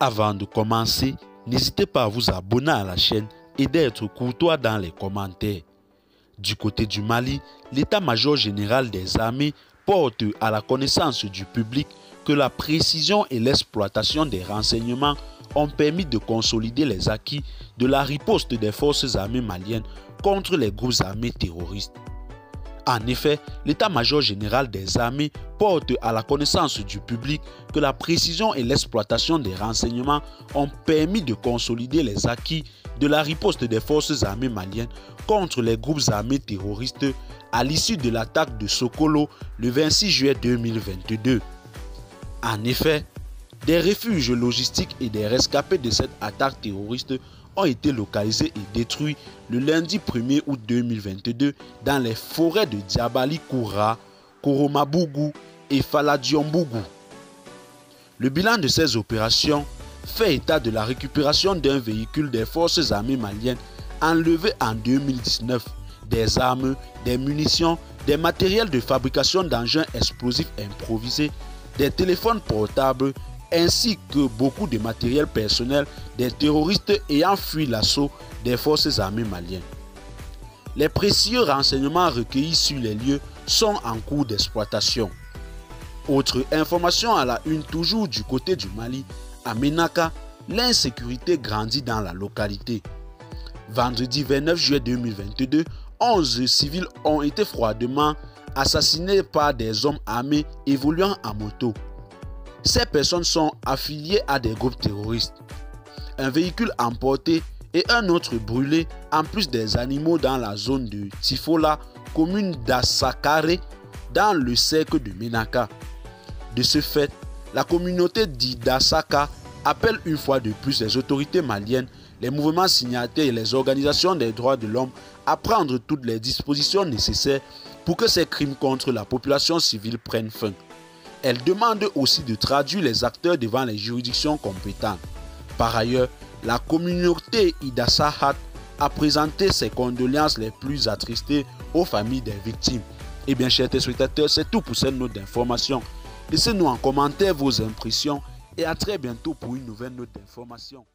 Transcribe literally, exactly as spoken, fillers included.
Avant de commencer, n'hésitez pas à vous abonner à la chaîne et d'être courtois dans les commentaires. Du côté du Mali, l'état-major général des armées porte à la connaissance du public que la précision et l'exploitation des renseignements ont permis de consolider les acquis de la riposte des forces armées maliennes contre les groupes armés terroristes. En effet, l'état-major général des armées porte à la connaissance du public que la précision et l'exploitation des renseignements ont permis de consolider les acquis de la riposte des forces armées maliennes contre les groupes armés terroristes à l'issue de l'attaque de Sokolo le vingt-six juillet deux mille vingt-deux. En effet, des refuges logistiques et des rescapés de cette attaque terroriste ont été localisés et détruits le lundi premier août deux mille vingt-deux dans les forêts de Diabali Koura, Koromabougou et Faladiombougou. Le bilan de ces opérations fait état de la récupération d'un véhicule des forces armées maliennes enlevé en deux mille dix-neuf, des armes, des munitions, des matériels de fabrication d'engins explosifs improvisés, des téléphones portables, ainsi que beaucoup de matériel personnel des terroristes ayant fui l'assaut des forces armées maliennes. Les précieux renseignements recueillis sur les lieux sont en cours d'exploitation. Autre information à la une, toujours du côté du Mali, à Ménaka, l'insécurité grandit dans la localité. Vendredi vingt-neuf juillet deux mille vingt-deux, onze civils ont été froidement assassinés par des hommes armés évoluant en moto. Ces personnes sont affiliées à des groupes terroristes. Un véhicule emporté et un autre brûlé, en plus des animaux dans la zone de Tifola, commune d'Assakare, dans le cercle de Ménaka. De ce fait, la communauté d'Idasaka appelle une fois de plus les autorités maliennes, les mouvements signataires et les organisations des droits de l'homme à prendre toutes les dispositions nécessaires pour que ces crimes contre la population civile prennent fin. Elle demande aussi de traduire les acteurs devant les juridictions compétentes. Par ailleurs, la communauté Idasahat a présenté ses condoléances les plus attristées aux familles des victimes. Et bien, chers téléspectateurs, c'est tout pour cette note d'information. Laissez-nous en commentaire vos impressions et à très bientôt pour une nouvelle note d'information.